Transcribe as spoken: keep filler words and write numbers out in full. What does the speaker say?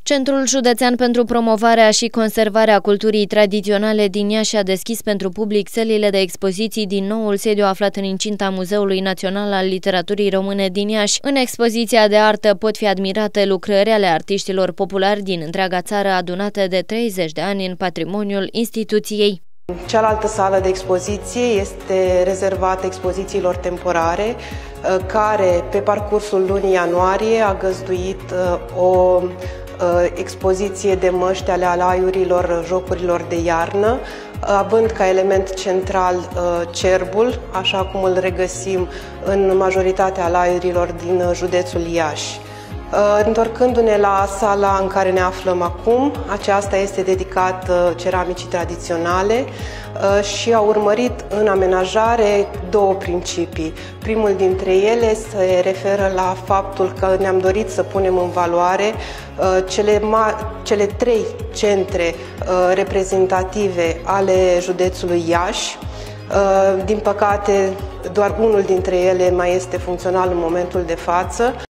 Centrul Județean pentru Promovarea și Conservarea Culturii Tradiționale din Iași a deschis pentru public sălile de expoziții din noul sediu aflat în incinta Muzeului Național al Literaturii Române din Iași. În expoziția de artă pot fi admirate lucrări ale artiștilor populari din întreaga țară adunate de treizeci de ani în patrimoniul instituției. Cealaltă sală de expoziție este rezervată expozițiilor temporare, care pe parcursul lunii ianuarie a găzduit o expoziție de măști ale alaiurilor jocurilor de iarnă, având ca element central cerbul, așa cum îl regăsim în majoritatea alaiurilor din județul Iași. Întorcându-ne la sala în care ne aflăm acum, aceasta este dedicată ceramicii tradiționale și a urmărit în amenajare două principii. Primul dintre ele se referă la faptul că ne-am dorit să punem în valoare cele, cele trei centre reprezentative ale județului Iași. Din păcate, doar unul dintre ele mai este funcțional în momentul de față.